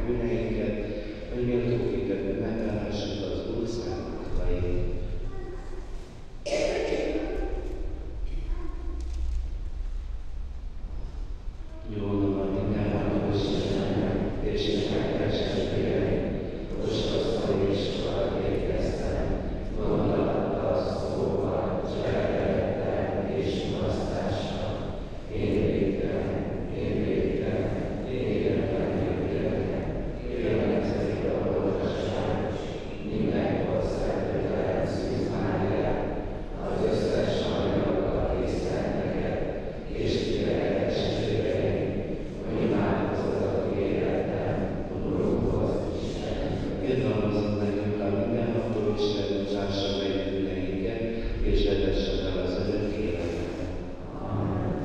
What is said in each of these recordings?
bűneinket, hogy méltóképpen megállássuk az Úr szállottait. Jó napot mindenhol, Istenem, és kedves testvéreim, most azt is végeztem, gondolattal, szóval, cselekedettel és mulasztással. Én végtelen, élvezetik a boldogság, minden ország a Szűz Máriát, az összes angyalokat és szenteket, és kivekedett testvéreim, hogy imádkozzatok életben, Urunkhoz Isten. Irgalmazzon nekünk a mindenható Isten, bocsássa meg bűneinket, és vezesse el az örök életben. Amen.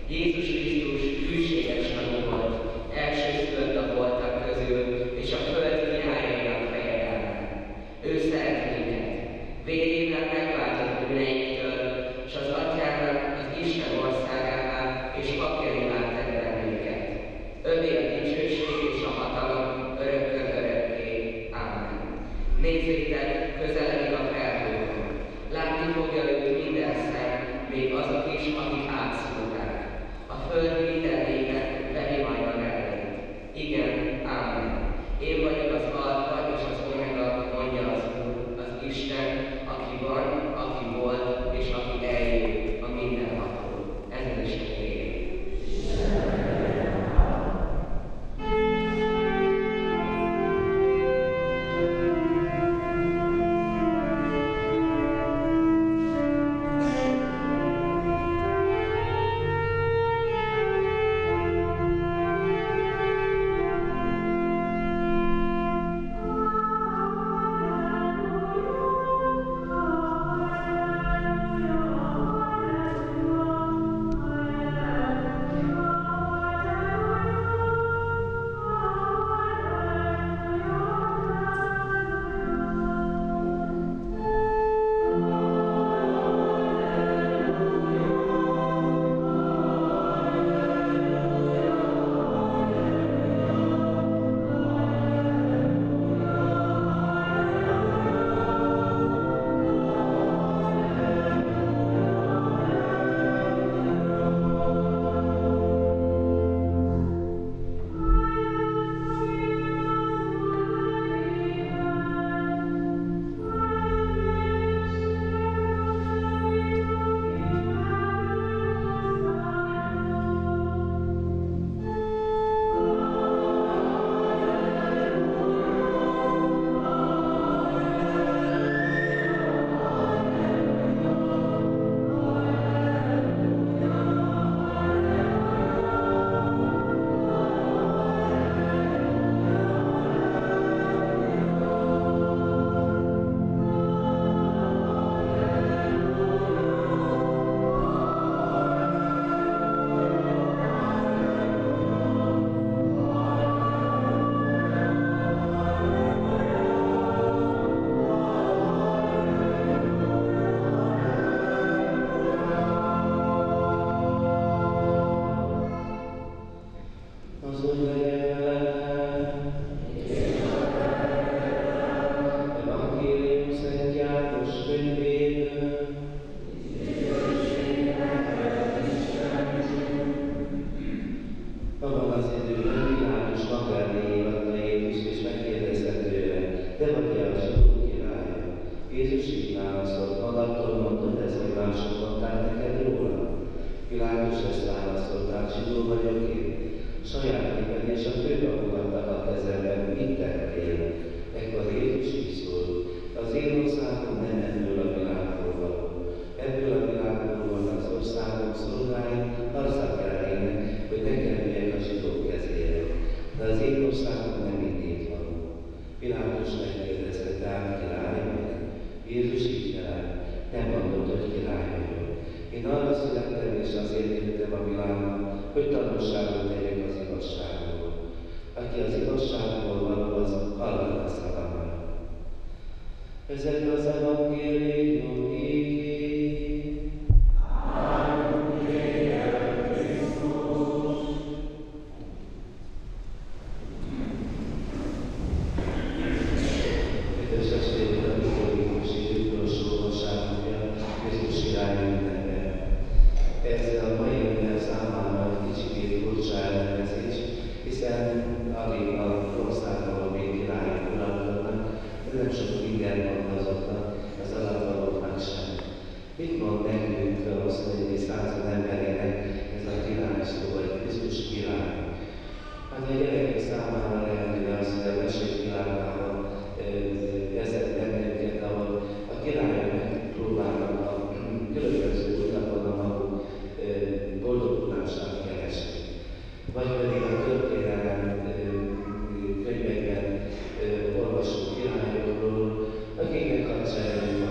Jézus Krisztus hűséges tanú volt, elsőszülött a holtak közül, és a föld királyainak fejedelme. Ő szeret minket, vérével megváltott bűneinktől, és az Atyának az Isten országává és papjaivá terel minket. Övé a dicsőség és a hatalom örökkön örökké. Ámen. Nézzétek, közeledik a felhőkön. Látni fogja őt minden szem, még azok is, akik átszúrták. A föld minden népe veri majd a nevét. Igen, ámen. Én vagyok az alfa és az omega, mondja az Úr, az Isten, aki van, aki volt és aki eljön, a mindenható. Ezen is él.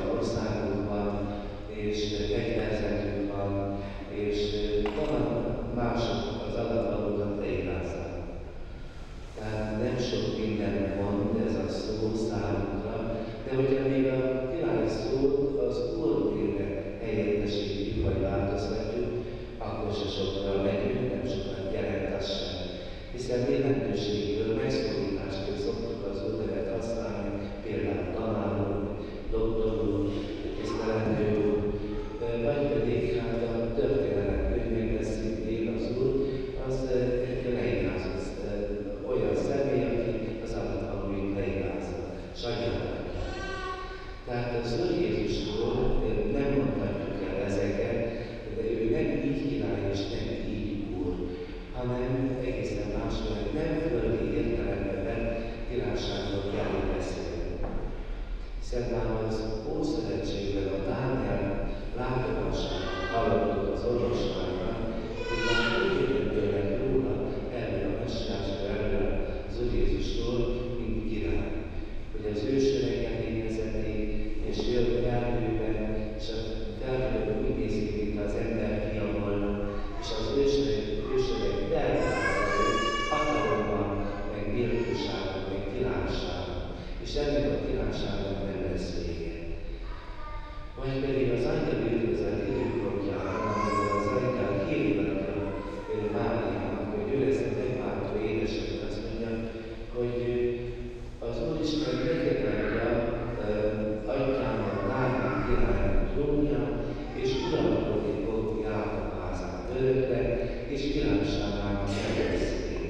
és fegyverzetünk van, és talán mások az alatvalókat leigázza. Tehát nem sok minden mond ez a szó számunkra, de hogyha még a király szót az úrnévre helyettesítjük, vagy változtatjuk, akkor se sokkal megyünk, nem sokat jelent az sem. Hiszen jelentőségből, megszólításból szoktuk az úrnevet használni, például tanár úr, doktor úr, tisztelendő úr, vagy pedig hát a történelem könyvekben szintén az úr, az egy leigázott olyan személy, aki az alatvalóit leigázza, sajnálja. Tehát az Úr Jézusról nem mondhatjuk el ezeket, de ő nem így király és nem így úr, hanem egészen másról, nem földi értelemben királyságról kell beszélni. Hiszen már az Ószövetségben a Dániel látomásában hallottuk az orvosságban, hogy már úgy érdekelnek róla erről a messiásról, erről az Úr Jézusról, mint király. Hogy az ő sereget énezeték, és jön felhőben, és a felhőben úgy néz ki, mint az ember fia volna, és az ő sereg felházza hatalommal, meg méltósággal, meg királysággal, és ennek a királyságnak nem lesz vége. Vagy pedig az angyal üdvözlet időpontjában, amikor az angyal hívnak Máriának, hogy ő lesz a megváltó édesanyja, azt mondja, hogy az Úristen megjelenja atyának, Dávid királynak trónja, és uralkodni fog Jákob házán örökre, és királyságának nem lesz vége.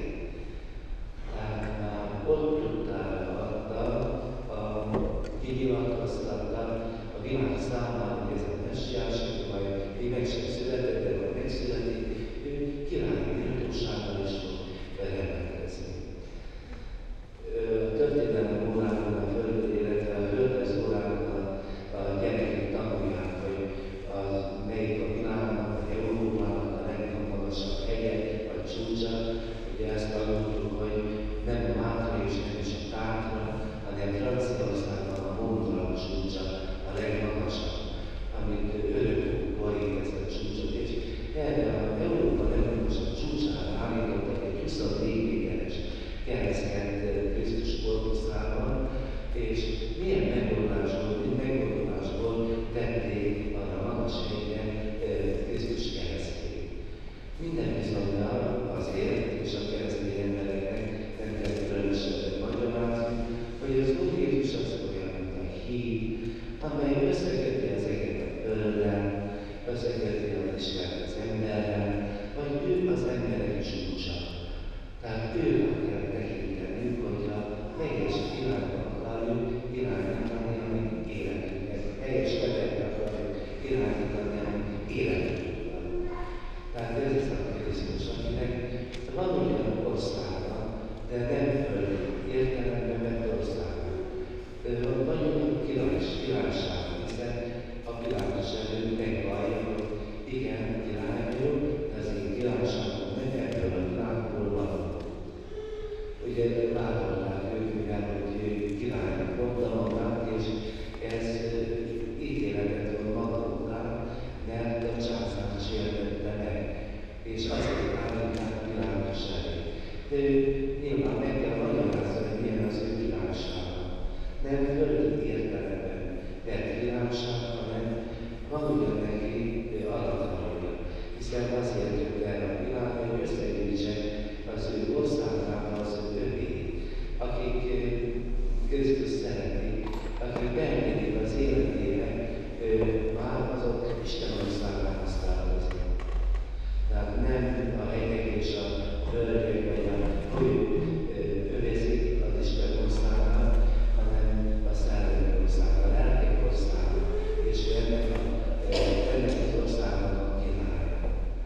Tehát már ott tudtára adta, kinyilatkoztatta a világ számára, hogy ez a messiás, vagy még meg sem született, de majd megszületik, ő királyi méltósággal is fog rendelkezni. A történelem órában a föld, illetve a földrajz órában a gyerekek tanulják, hogy melyik a világnak, vagy Európának a legmagasabb hegye, vagy csúcsa. Ugye ezt tanultuk, hogy nem a Mátra és nem is a Tátra, hanem Franciaországban a Mont Blanc csúcsa a legmagasabb, amit örökök borít ezt a csúcsot, és erre a Európa legmagasabb csúcsára állítottak egy 24 méteres keresztet Krisztus korpuszában, és milyen megoldásból tették arra a magas hegyre Krisztus keresztjét. Minden bizonnyal azért, és a keresztény embereknek nem kell különösebben magyarázni, hogy az Úr Jézus az olyan, mint a híd, amely összeköti ezeket a földdel, összeköti az Isten az emberrel, vagy ő az emberek csúcsa. Tehát őre kell tekintenünk, hogy a teljes világban akarjuk irányítani a mi életünket, teljes területre akarjuk irányítani a mi életünket. Tehát ez az a Krisztus, akinek van ugyan országa, de nem földi értelemben vett országa. Van ugyan királysága, hiszen a Pilátus előtt megvallja, hogy igen, király vagyok, de az én királyságom nem ebből a világból van. Ugye vádolták ők, mivel hogy királynak mondta magát, és ez ítéletet von maga után, mert a császár sértette meg, és azért állítják Pilátus elé. De ő nyilván meg kell magyarázni, hogy milyen az ő királysága. Nem földi értelemben vett királyság, hanem van ugyan neki alatvalója, hiszen azért jött erre a világra, hogy összegyűjtse az ő országában az ő övéit, akik Krisztus szeretik, akik beengedik az életére, már azok Isten országához tartoznak. Tehát nem a hegyek és a völgyek vagy a folyók övezik az Isten országát, hanem a szellemi ország, a lelkek országa, és ennek az országnak a királya.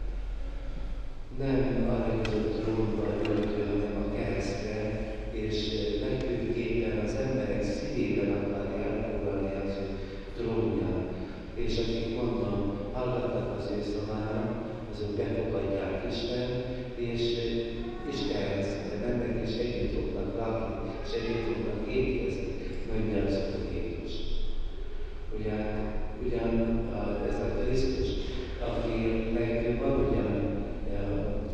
Nem arra jutott trónba ült, hanem a keresztre, és legfőképpen az emberek szívében akarja elfoglalni az ő trónját. És akik mondom, hallgatnak az ő szavára, azok befogadják Isten, és Istenhez mennek, és együtt fognak lakni, és együtt fognak étkezni, mondja az Úr Jézus. Ugyan ez a Krisztus, akinek van ugyan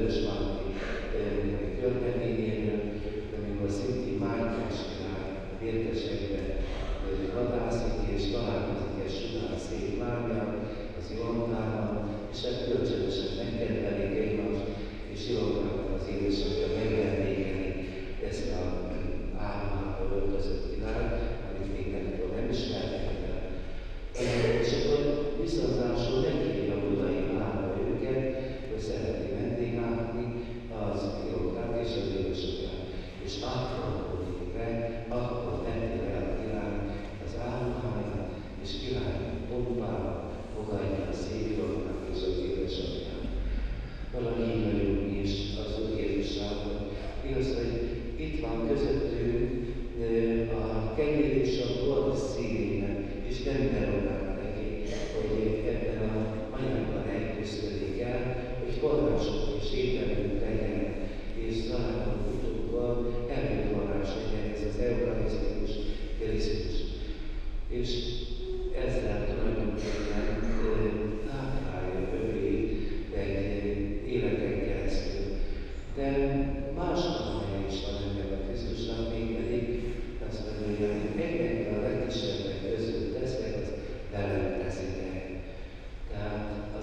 Vörösmarty költeményéről, amikor szintén Mátyás király vértesekbe vadászik, és találkozik egy sudár szép lányjal, az Iontával, és hát kölcsönösen megkedvelik egymást, és Iontával az édesapja megvendégeli ezt a álmába öltözött királyt, amit még nem ismertek el. És akkor viszonzásul meghívja a budai várba őket, hogy szereti vendéglátni az Iontát és az édesapját. És akkor forduljuk be, akkor tenni le a király az álmáját, és király pompával fogadja a szép Iontát és az édesapját. Valami így vagyunk mi is az Úr Jézusával. Igaz, hogy itt van közöttünk a kenyér és a bor szívében, és nem derogálnak neki, hogy ebben a anyagban rejtőzködik el, hogy források és ételünk legyen, és talán utóbbal előforrás legyen ez az eukarisztikus Krisztus. És ezzel tulajdonképpen táplálja őrét egy életen keresztül. De más helyen is van ennek a Krisztusnak, mégpedig azt mondja, hogy egynek a legkisebbek közül teszek, az velem teszitek. Tehát az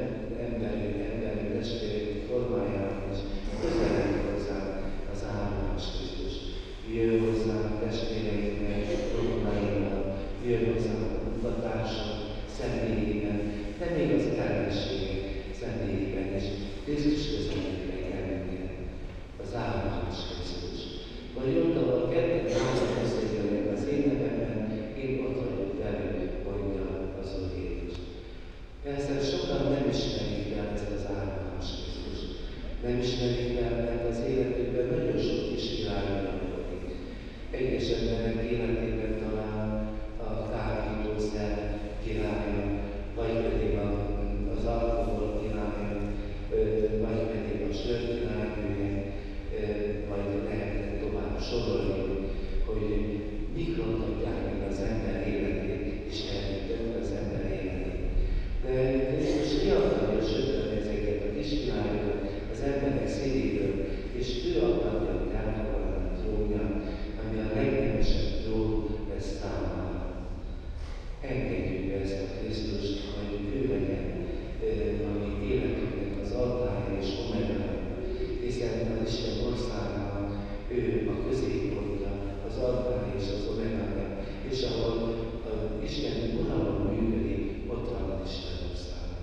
emberi testvérek formájában is közelebb hozzá az áldás Krisztus. Jön hozzá a testvéreinkkel, rokonaikkal, jön hozzá a munkatársak személyében, de még az ellenségek személyében is. Krisztus közelében kell minket. Az áldás Krisztus. Vagy ott, ahol ketten házat beszéljenek az én nevemben, én ott vagyok velük, mondja az Úr Jézus. Persze sokan nem ismerik el ezt az áldás Krisztust. Nem ismerik el, mert az életükben nagyon sok kis király uralkodik. Egyes emberek életében talán a kábítószer királya, vagy pedig az alkohol királya, vagy pedig a sör királynője, vagy lehetne tovább sorolni, hogy mik rontották meg az ember életét, és elvittek az ember életét. De Krisztus ki akarja söpörni ezeket a kis királyokat az emberek szívéből, és ő akarja elfogadni a trónját, ami a legnemesebb trón lesz számára. Engedjük be ezt a Krisztust, hogy ő legyen a mi életünknek az altája és omegája, hiszen az Isten országában ő a középpontja, az altája és az omegája, és ahol Isten uralom működik, ott van az Isten országa.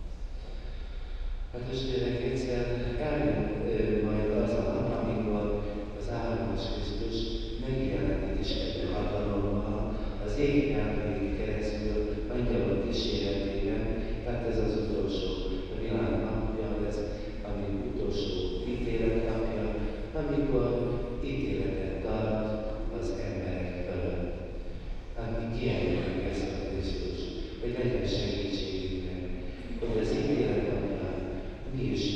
Hát testvérek, egyszer eljön majd az a nap, amikor az áldás Krisztus megjelenik Isten hatalommal az égnyelvén keresztül angyalok kíséretében, tehát ez az utolsó világ napja, ez ami utolsó ítélet napja, amikor ítéletet tart az emberek fölött. Hát mi kiemeljük ezt a Krisztust, hogy legyen segítségünknek, hogy az ítélet napján mi is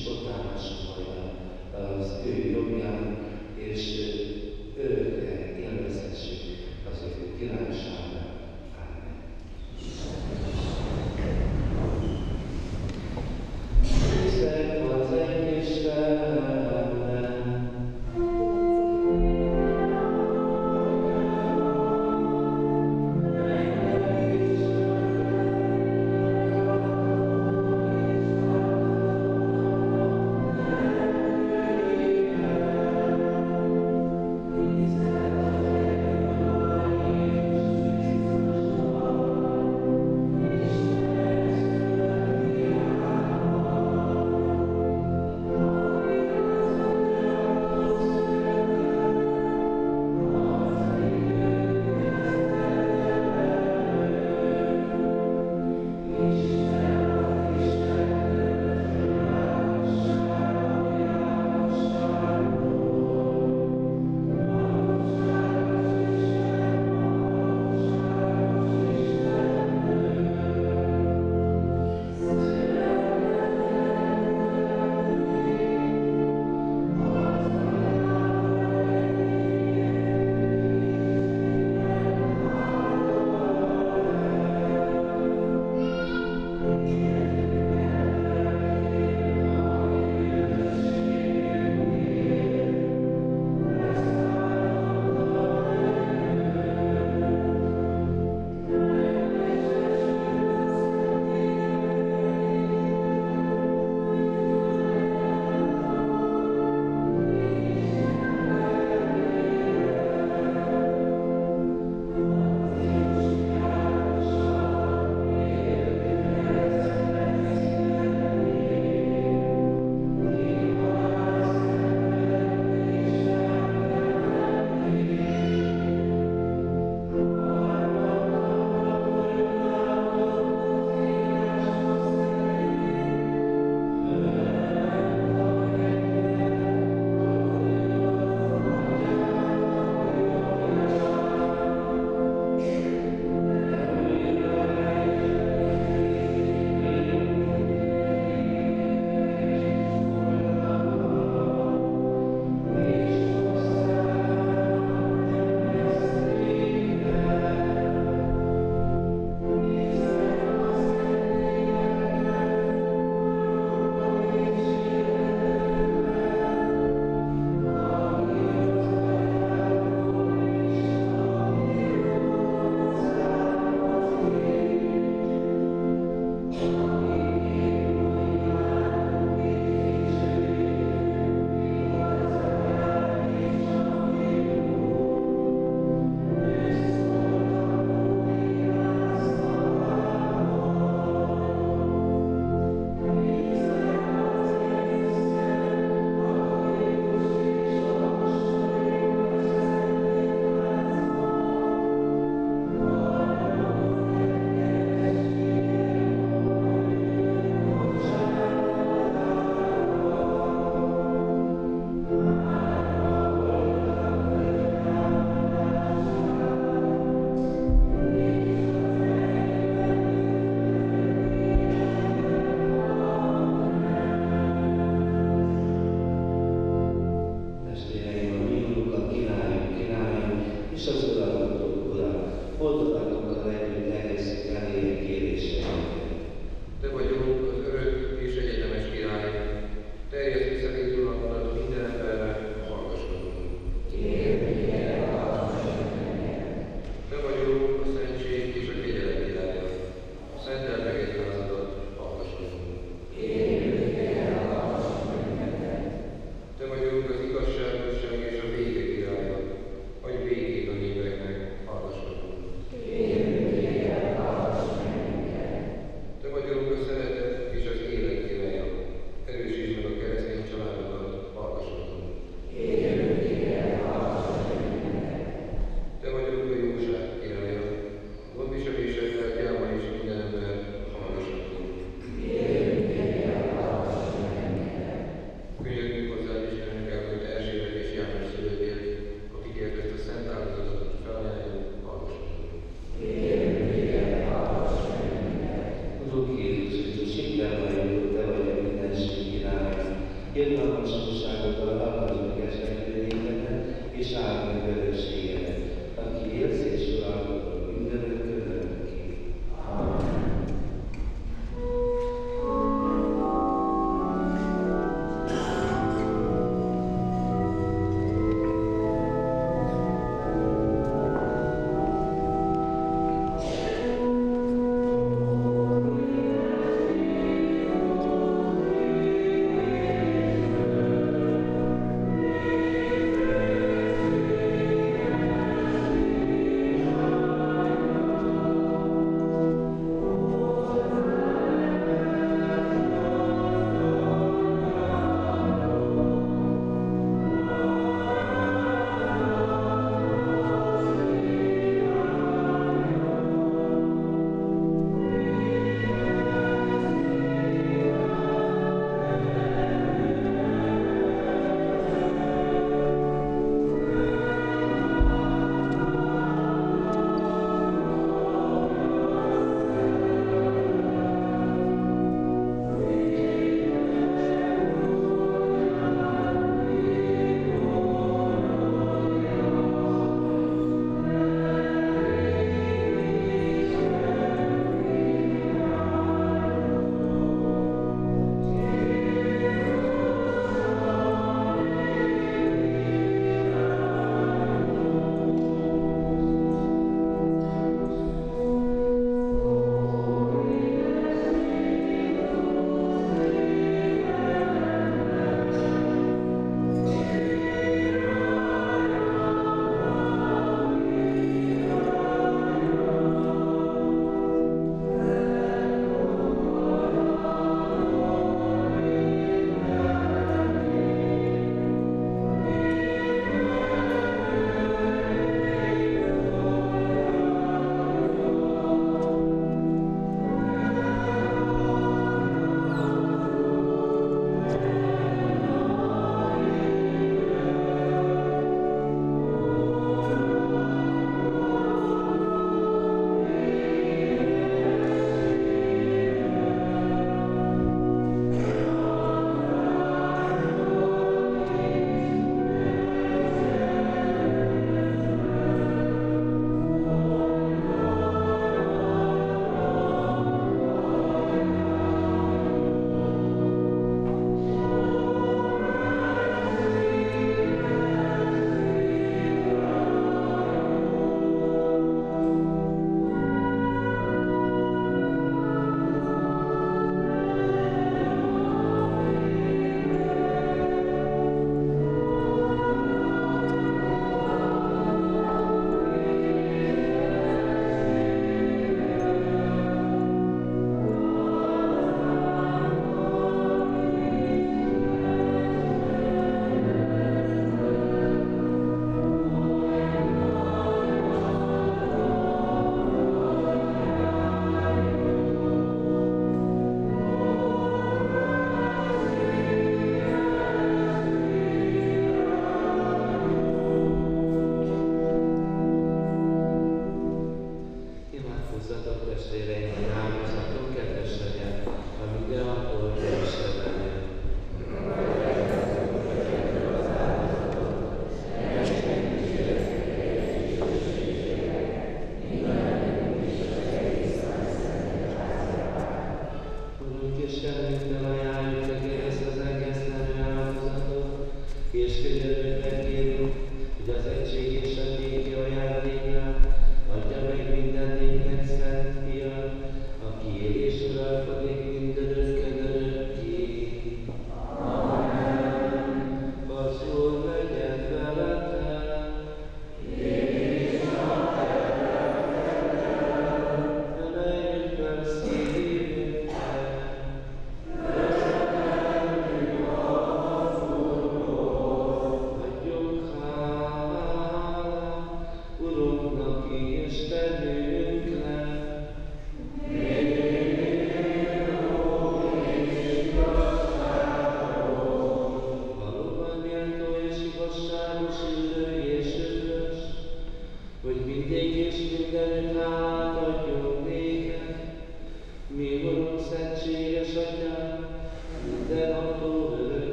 irgalmasságoddal akad meg estekülényeket, és áld meg örökségedet, aki élsz és uralkodol mindenekön örökké. Amen.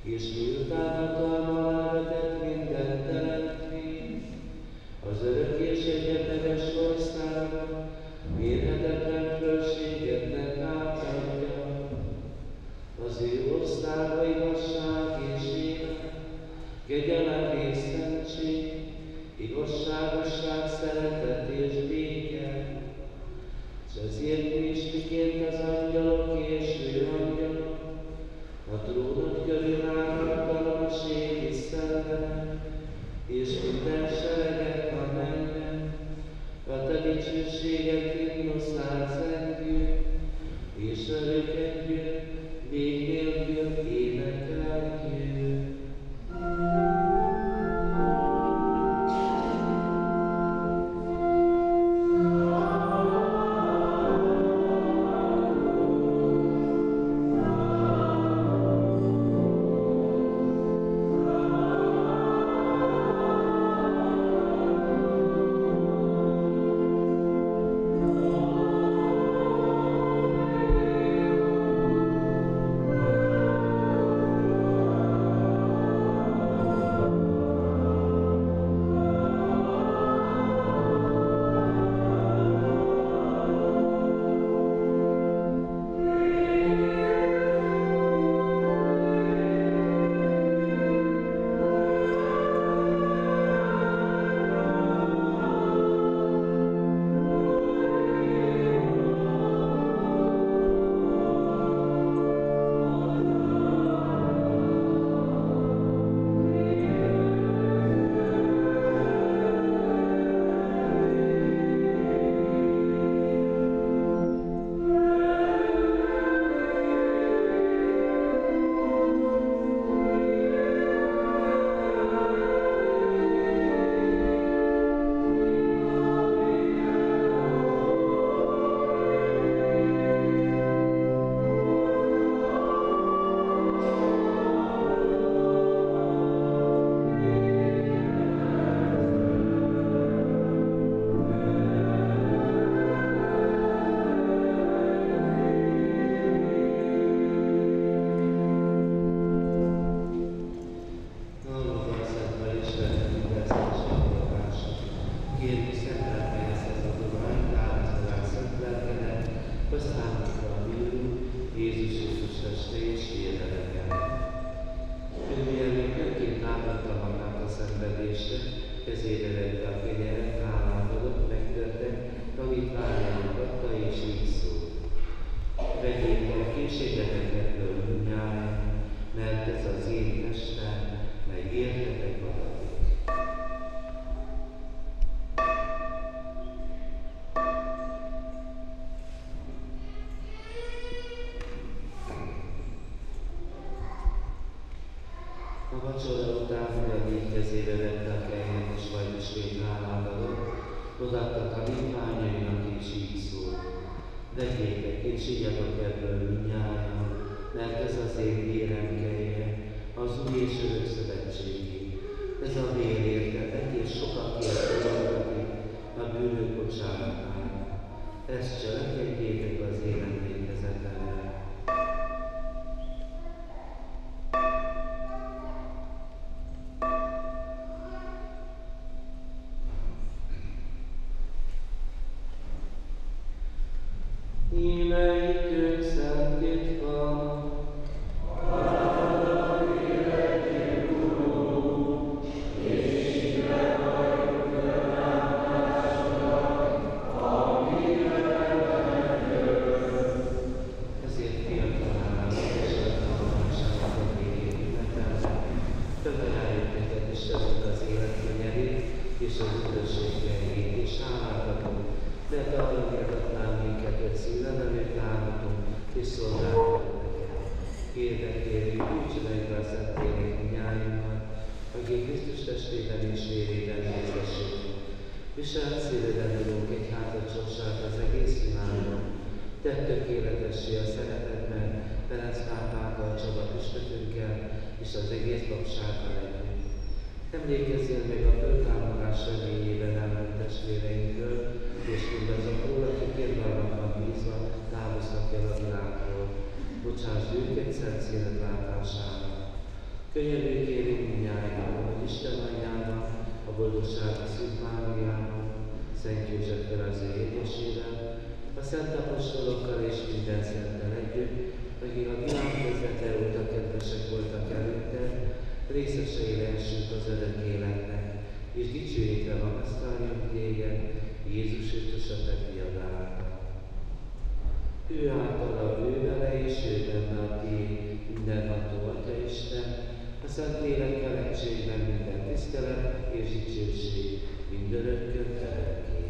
és miután hatalma elvetett minden teremtményt, az örökkéséget neves országban mérhetetlen fölségetnek átadja. Az ő országa igazság és élet, kegyelem és szentség, igazságosság, szeretet és béke. És ezért mistiként az angyalok és főangyalok, a trónod körül állnak hatalmaség és szellemek, és minden sereget a mennyben, a te dicsőséget himnuszát zengjük, és örökkedjük, vég nélkül énekeljük. A vacsora után fogadék kezébe vette a kenyeret és vajdaslét háládatot, odaadta tanítványainak és így szólt: vegyétek és igyatok ebből mindnyájan, mert ez az én vérem kelje, az új és örök szövetségé. Ez a vér értetek és sokakért fogadtatik a bűnök bocsánatára. Ezt cselekedjétek az én emlékezetemre. Emlékezzél meg a föltámadás reményében elment testvéreinkről, és mindazokról, akik irgalmakban bízva távoztak el a világról. Bocsáss őket szent színed látására. Könyörülj kérünk mindnyájan, hogy Isten anyjával, a boldogsági Szűz Máriával, Szent Józseffel az ő édesével, a szent apostolokkal és minden szenttel együtt, akik a világ kezdete óta kedvesek voltak előtte, részesei lehessünk az örök életnek, és dicsőítve magasztaljunk téged, Jézus Krisztus a te fiad által. Ő általa, ő vele és ő benne a tiéd, mindenható Atya Isten, a Szent Lélekkel egységben minden tisztelet és dicsőség, mindörökkön örökké.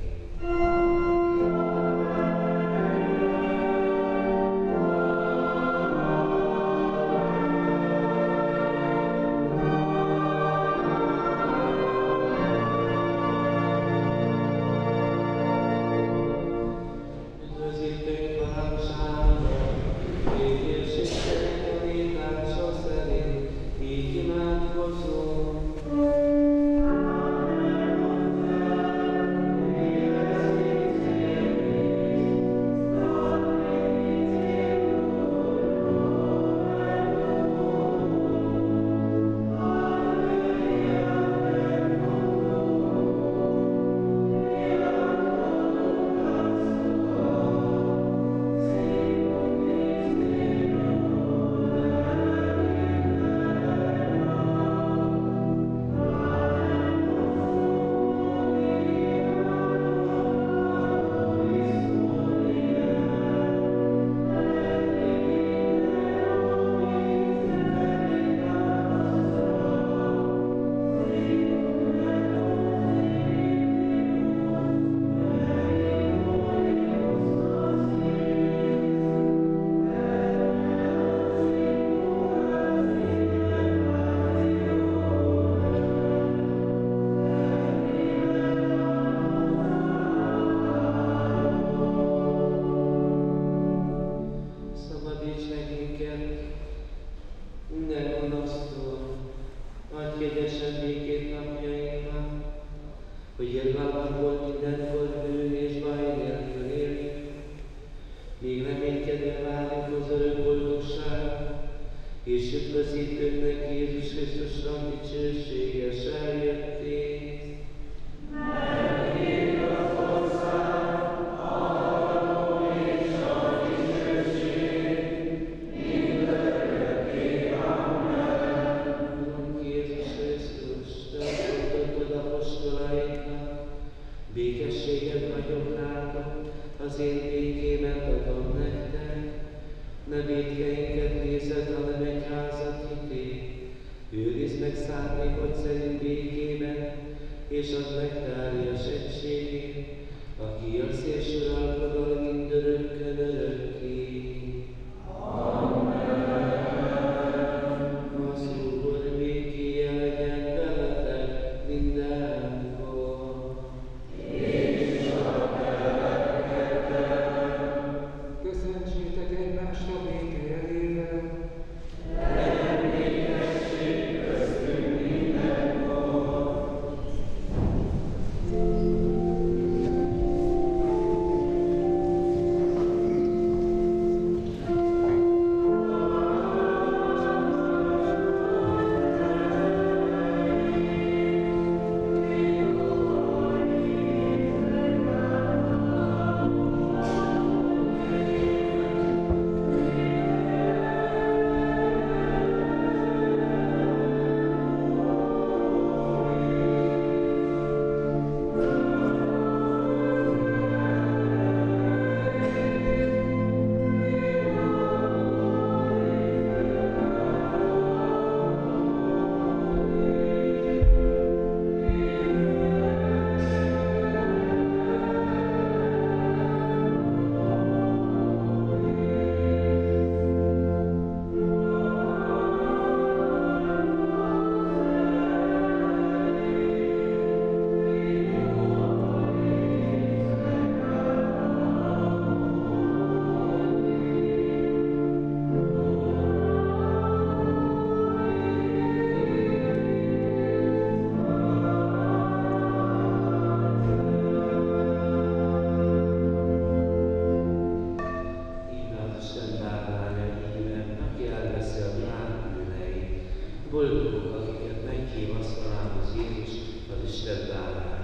Boldogok, akiket meghív asztalához Jézus, az Isten báránya.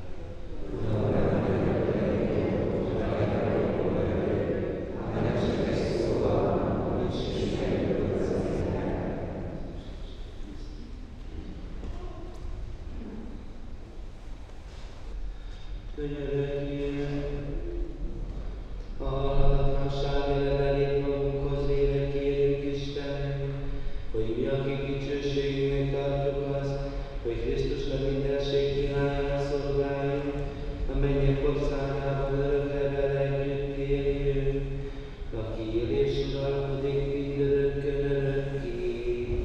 Könyörögjél, a hallatlanság ellenét magunkhoz véve kérjük Istenünk, hogy mi, akik dicsőségünknek tartjuk azt, hogy Krisztusnak mindenség királlyá szolgáljuk, a mennyek országában örökre vele együtt éljünk, aki él és uralkodik mindörökkön örökké.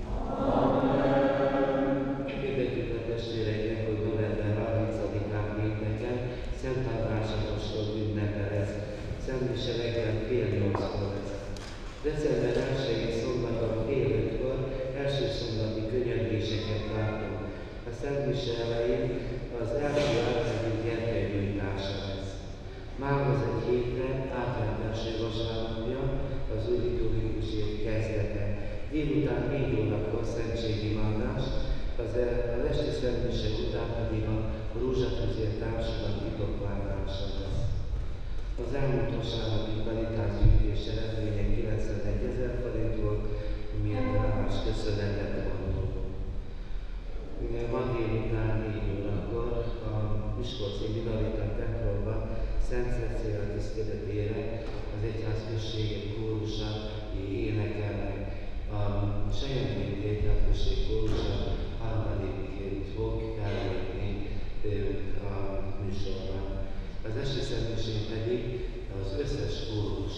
Amen. Hirdetjük a testvéreknek, hogy november 30-án pénteken Szent András apostol ünnepe lesz. Szentmise reggel 7:30-kor lesz. December 1-i szombaton 5:30-kor első szombati könyörgéseket tartunk. A Szentmise elején az első átmenő gyertyanyújtása lesz. Mára az egy hétre átvett első vasárnapja, az új liturgikus év kezdete. Délután 4 órakor szentségimádás, az esti szentmise után pedig a rózsatűzért társulat titokváltása lesz. Az elmúlt vasárnapi kvalitásgyűjtés eredménye 91 000 forint volt, miért rávás köszönetet mondunk. Ma délután 4 órakor a Miskolci Minorita templomban Szent Cecília tiszteletére az egyházközségek kórusa énekelnek. A Selyemként egyházközség kórusa harmadikként fog fellépni a műsorban. Az esti szentmisén pedig az összes kórus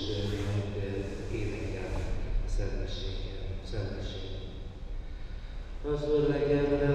énekel a szentmisén. Az Úr legyen